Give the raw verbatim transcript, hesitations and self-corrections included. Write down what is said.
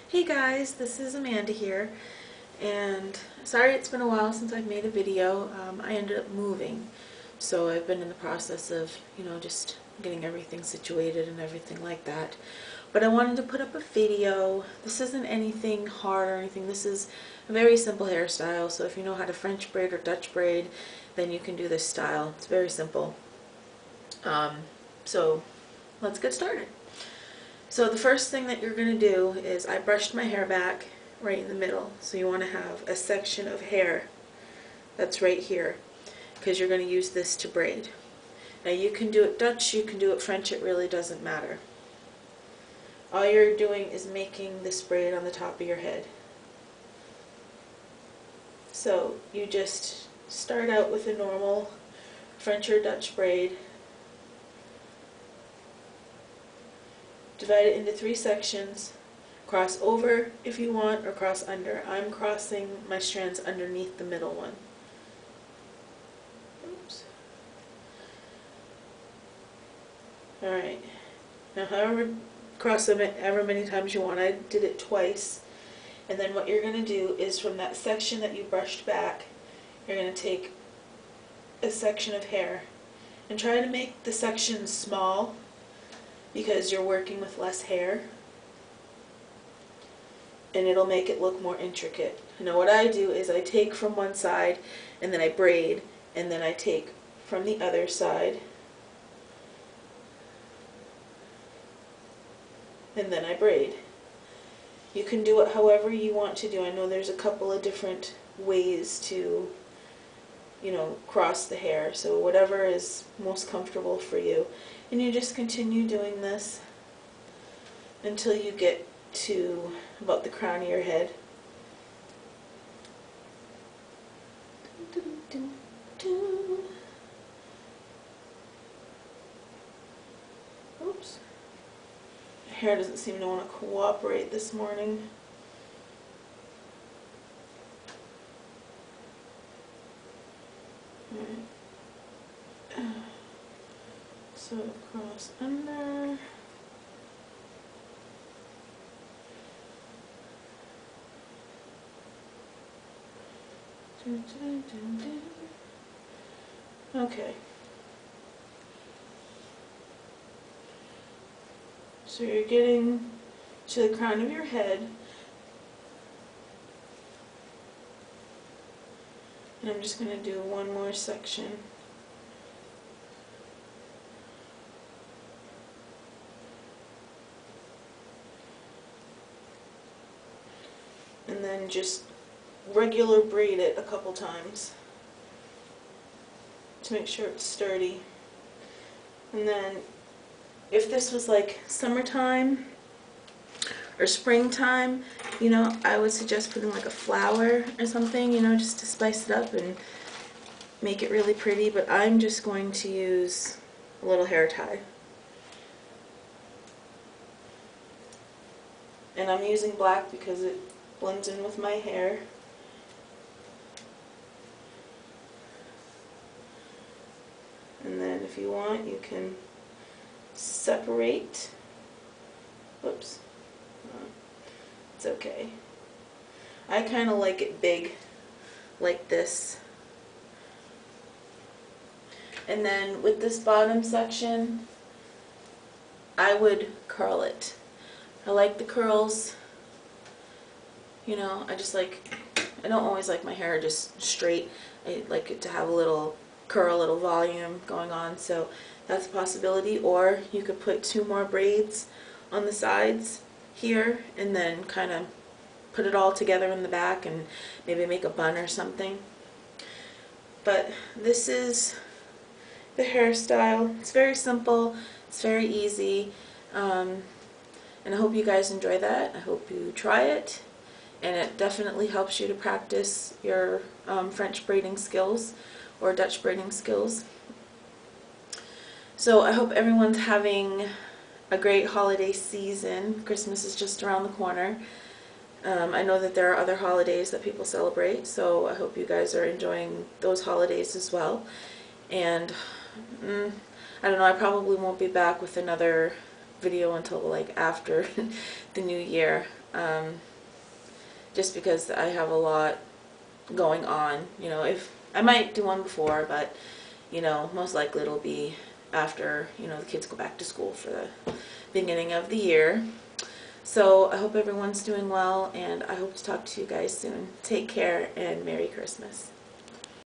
Hey guys, this is Amanda here, and sorry it's been a while since I've made a video. Um, I ended up moving, so I've been in the process of, you know, just getting everything situated and everything like that. But I wanted to put up a video. This isn't anything hard or anything. This is a very simple hairstyle, so if you know how to French braid or Dutch braid, then you can do this style. It's very simple. Um, so let's get started. So the first thing that you're going to do is I brushed my hair back right in the middle. So you want to have a section of hair that's right here because you're going to use this to braid. Now you can do it Dutch, you can do it French, it really doesn't matter. All you're doing is making this braid on the top of your head. So you just start out with a normal French or Dutch braid. Divide it into three sections, cross over if you want or cross under. I'm crossing my strands underneath the middle one. Oops. Alright, now however, cross them however many times you want. I did it twice. And then what you're going to do is from that section that you brushed back, you're going to take a section of hair and try to make the section small, because you're working with less hair and it'll make it look more intricate. Now what I do is I take from one side and then I braid, and then I take from the other side and then I braid. You can do it however you want to do. I know there's a couple of different ways to, you know, cross the hair, so whatever is most comfortable for you. And you just continue doing this until you get to about the crown of your head. Oops. My hair doesn't seem to want to cooperate this morning. Alright. So cross under. Okay. So you're getting to the crown of your head. And I'm just going to do one more section. And then just regular braid it a couple times to make sure it's sturdy. And then if this was like summertime or springtime, you know, I would suggest putting like a flower or something, you know, just to spice it up and make it really pretty. But I'm just going to use a little hair tie. And I'm using black because it blends in with my hair. And then if you want, you can separate. Whoops. Uh, it's okay. I kind of like it big, like this. And then with this bottom section, I would curl it. I like the curls. You know, I just like, I don't always like my hair just straight. I like it to have a little curl, a little volume going on, so that's a possibility. Or you could put two more braids on the sides here and then kind of put it all together in the back and maybe make a bun or something. But this is the hairstyle. It's very simple, it's very easy, um, and I hope you guys enjoy that. I hope you try it. And it definitely helps you to practice your um, French braiding skills or Dutch braiding skills. So I hope everyone's having a great holiday season. Christmas is just around the corner. Um, I know that there are other holidays that people celebrate, so I hope you guys are enjoying those holidays as well. And mm, I don't know, I probably won't be back with another video until like after the new year. um, just because I have a lot going on. You know, if I might do one before, but you know, most likely it'll be after, you know, the kids go back to school for the beginning of the year. So I hope everyone's doing well, and I hope to talk to you guys soon. Take care, and Merry Christmas.